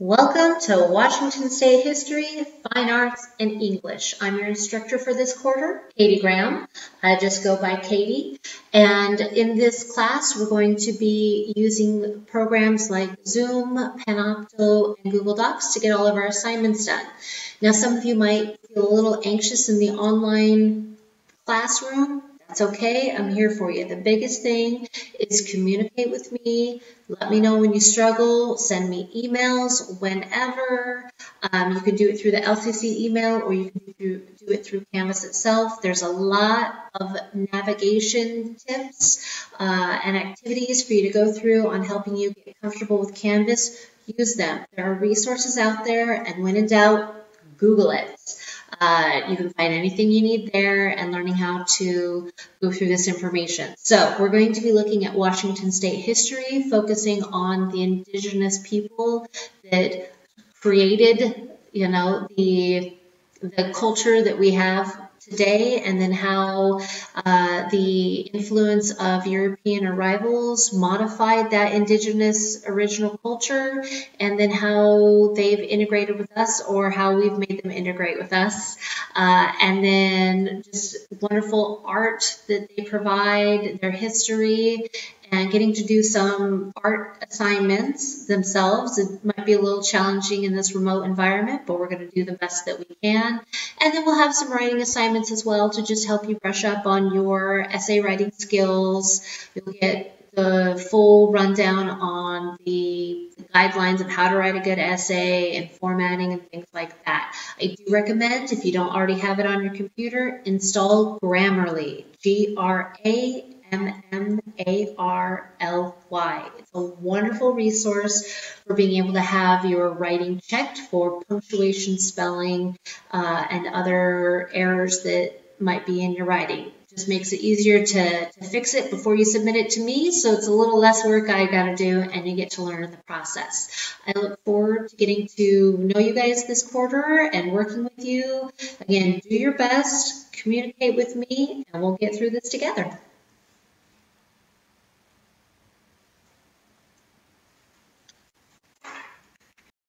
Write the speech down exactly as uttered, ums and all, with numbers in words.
Welcome to Washington State History, Fine Arts, and English. I'm your instructor for this quarter, Catie Graham. I just go by Catie. And in this class, we're going to be using programs like Zoom, Panopto, and Google Docs to get all of our assignments done. Now, some of you might feel a little anxious in the online classroom. That's okay. I'm here for you. The biggest thing is communicate with me. Let me know when you struggle. Send me emails whenever. Um, you can do it through the L C C email, or you can do, do it through Canvas itself. There's a lot of navigation tips uh, and activities for you to go through on helping you get comfortable with Canvas. Use them. There are resources out there, and when in doubt, Google it. Uh, you can find anything you need there and learning how to go through this information. So we're going to be looking at Washington State history, focusing on the indigenous people that created, you know, the, the culture that we have today, and then how uh, the influence of European arrivals modified that indigenous original culture, and then how they've integrated with us or how we've made them integrate with us. Uh, and then just wonderful art that they provide, their history, and getting to do some art assignments themselves. It might be a little challenging in this remote environment, but we're going to do the best that we can. And then we'll have some writing assignments as well to just help you brush up on your essay writing skills. You'll get the full rundown on the guidelines of how to write a good essay and formatting and things like that. I do recommend, if you don't already have it on your computer, install Grammarly, G R A M M A R L Y. It's a wonderful resource for being able to have your writing checked for punctuation, spelling, uh, and other errors that might be in your writing. Just makes it easier to, to fix it before you submit it to me, so it's a little less work I got to do, and you get to learn in the process. I look forward to getting to know you guys this quarter and working with you. Again, do your best, communicate with me, and we'll get through this together.